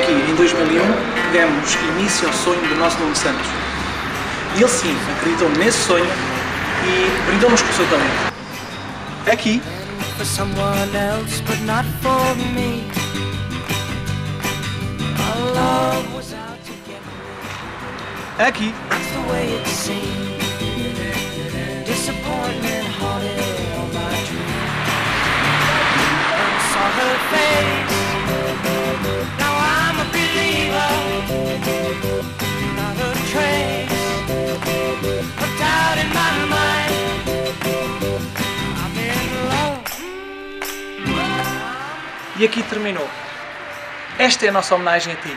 que em 2001 demos início ao sonho do nosso Nuno Santos. E ele sim, acreditou nesse sonho e brindou-nos com o seu talento. Aqui. Aqui. E aqui terminou. Esta é a nossa homenagem a ti.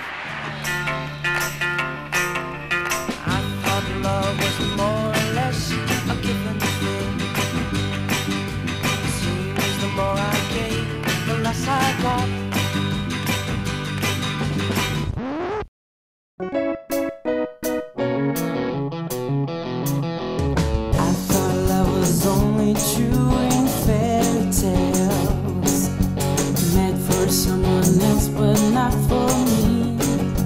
Someone else, but not for me.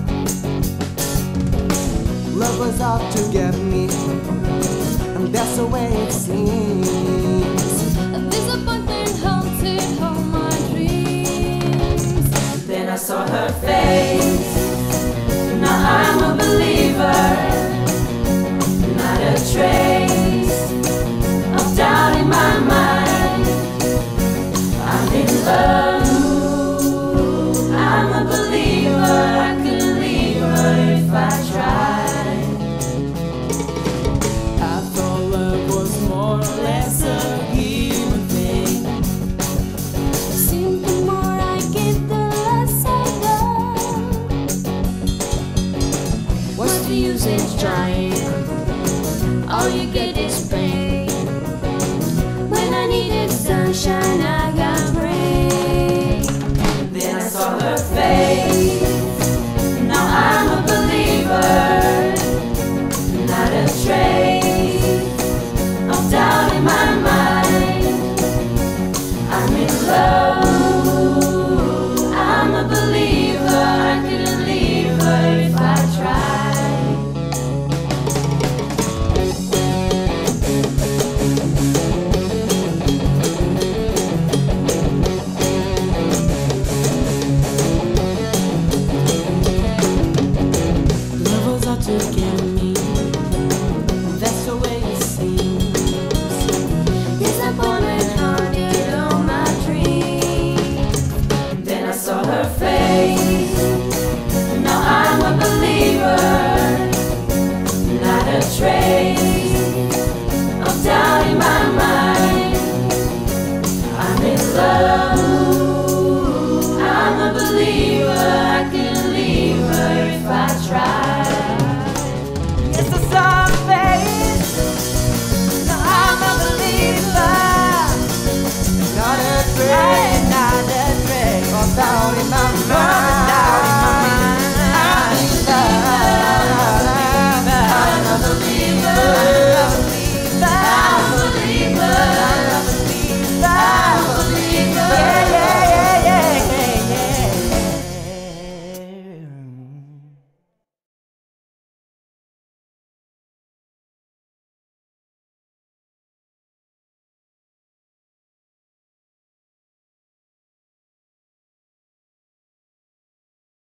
Love was out to get me, and that's the way it seems. A disappointment haunted all my dreams. Then I saw her face. Now I'm a believer. Not a trace of doubt in my mind. I'm in love. I'm a believer, I could leave her if I tried. I thought love was more or less a give and take. Seems the more I give, the less I love. What's the use in trying? All you get is pain. When I needed sunshine,